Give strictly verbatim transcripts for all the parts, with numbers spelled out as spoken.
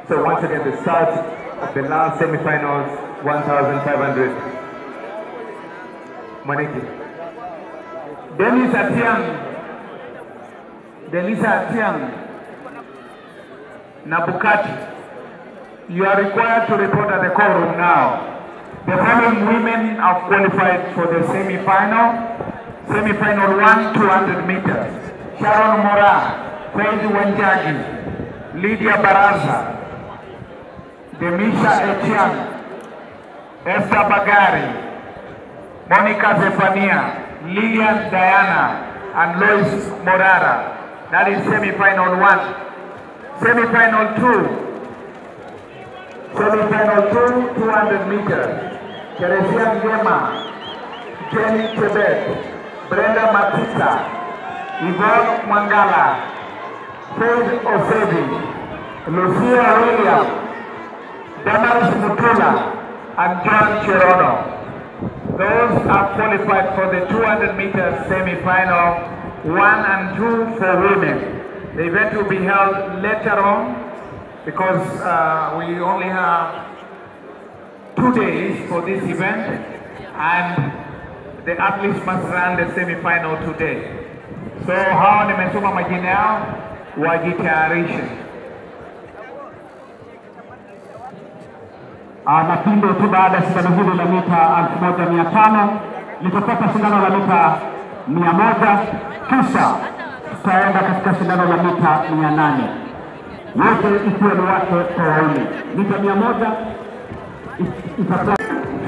So once again, the start of the last semi-finals, one thousand five hundred. Maniki. Dennis Atiang. Delisa Atiang. Nabukati. You are required to report at the call room now. The following women have qualified for the semi-final. Semi-final one, two hundred meters. Sharon Mora, Faith Wenjagi, Lydia Baraza, Demisha Etiang, Esther Bagari, Monica Zephania, Lillian Diana, and Lois Morara. That is semi-final one. Semi-final two. Semi-final two, two hundred meters. Teresia Ngema, Jenny Tebet, Brenda Matita, Yvonne Mangala, Faith Osebi, Lucia William, Damaris Mutula, and John Cherono. Those are qualified for the two hundred meters semi-final, one and two for women. The event will be held later on because uh, we only have two days for this event, and the athletes must run the semi-final today. So hawa nimesoma majina yao, wajitayarishe. Na punde tu baada ya shindano hili la mita elfu moja mia tano litapata shindano la mita mia moja, kisha tutaenda katika shindano la mita mia nane. Yote ikiwa ni wake kwa waume. Mita mia moja itapata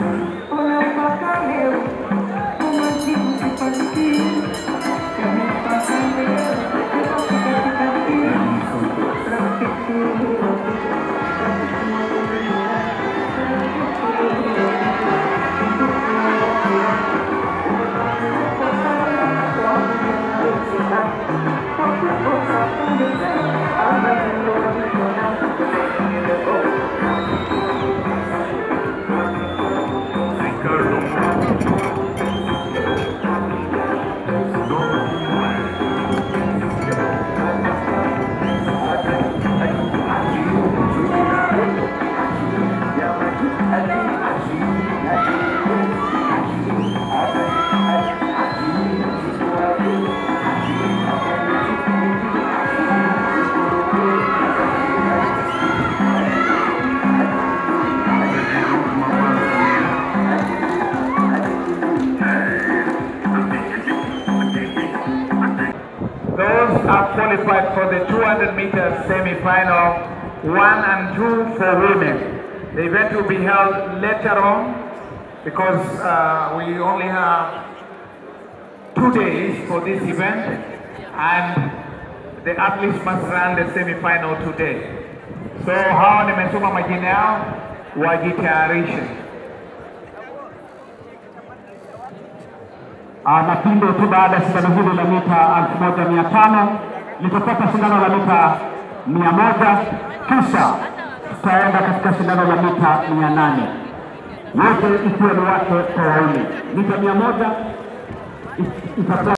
qualified for the two hundred meters semi-final, one and two for women. The event will be held later on because uh, we only have two days for this event, and the athletes must run the semi-final today. So hawa nimesoma majina yao, wajitayarishe. Na punde tu baada ya shindano hili la mita elfu moja mia tano litapata shindano la mita mia moja, kisha tutaenda katika shindano la mita mia nane. Yote ikiwa ni wake kwa waume. Mita mia moja itapata